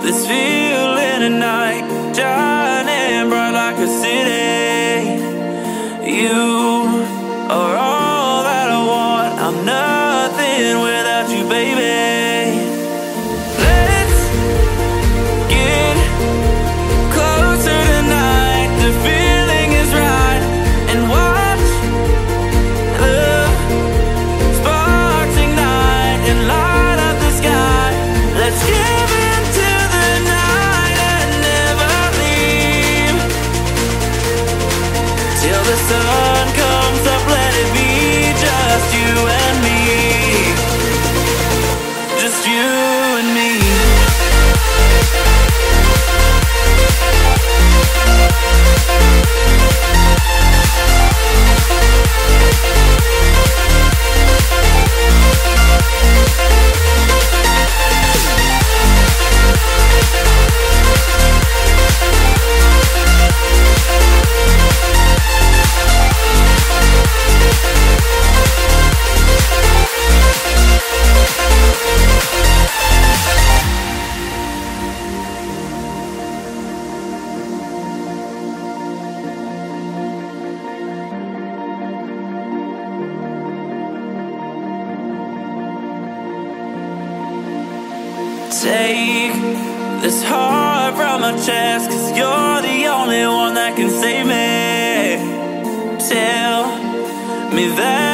this feeling tonight, shining bright like a city. You are all that I want. I'm nothing without you, baby. Let's get closer tonight. The feeling is right, and watch the sparks ignite and light up the sky. Let's give into the night and never leave till the sun comes up. Let it be just you and me, just you and me. Take this heart from my chest, 'cause you're the only one that can save me. Tell me that